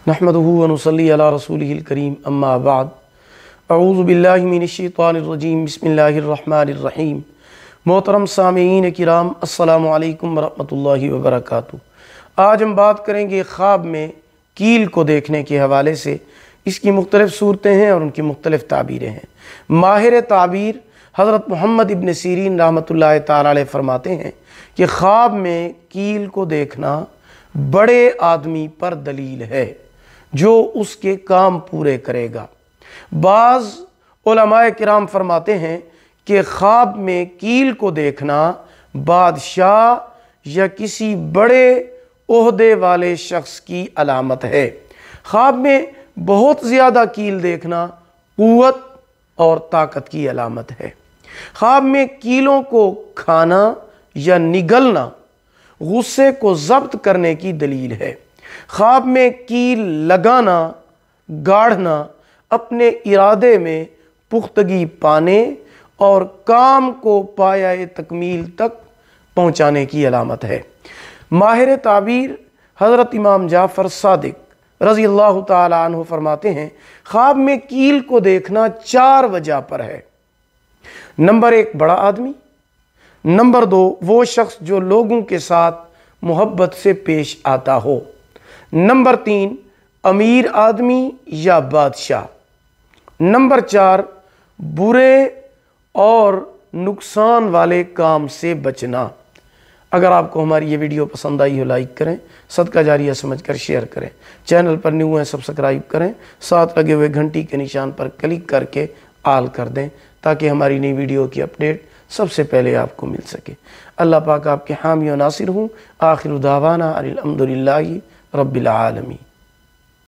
नहमदुहु व नुसल्ली अला रसूलिहिल करीम अम्मा बाद अऊज़ु बिल्लाहि मिनश्शैतानिर रजीम बिस्मिल्लाहिर रहमानिर रहीम। मोहतरम सामीईन किराम अस्सलामु अलैकुम व रहमतुल्लाहि व बरकातुहू। आज हम बात करेंगे ख्वाब में कील को देखने के हवाले से। इसकी मुख्तलिफ़ सूरतें हैं और उनकी मुख्तलिफ़ ताबीरें हैं। माहिर ताबीर हज़रत मोहम्मद इब्न सीरीन रहमतुल्लाहि तआला अलैह फरमाते हैं कि ख्वाब में कील को देखना बड़े आदमी पर दलील है जो उसके काम पूरे करेगा। बाज़ उलमाए किराम फरमाते हैं कि ख्वाब में कील को देखना बादशाह या किसी बड़े ओहदे वाले शख्स की अलामत है। ख्वाब में बहुत ज़्यादा कील देखना क़ुव्वत और ताकत की अलामत है। ख्वाब में कीलों को खाना या निगलना गुस्से को ज़ब्त करने की दलील है। ख्वाब में कील लगाना, गाढ़ना अपने इरादे में पुख्तगी पाने और काम को पाया तकमील तक पहुँचाने की अलामत है। माहिर ताबीर हज़रत इमाम जाफ़र सादिक रज़ी अल्लाह ताला अन्हु फरमाते हैं, ख्वाब में कील को देखना 4 वजह पर है। नंबर 1 बड़ा आदमी, नंबर 2 वो शख्स जो लोगों के साथ मोहब्बत से पेश आता हो, नंबर 3 अमीर आदमी या बादशाह, नंबर 4 बुरे और नुकसान वाले काम से बचना। अगर आपको हमारी ये वीडियो पसंद आई हो लाइक करें, सदका जारिया समझकर शेयर करें। चैनल पर न्यू हैं सब्सक्राइब करें, साथ लगे हुए घंटी के निशान पर क्लिक करके आल कर दें ताकि हमारी नई वीडियो की अपडेट सबसे पहले आपको मिल सके। अल्लाह पाक आपके हामी और नासिर हूँ। आखिर दावाना अनिल हम्दुलिल्लाहि रब्बिल आलमीन।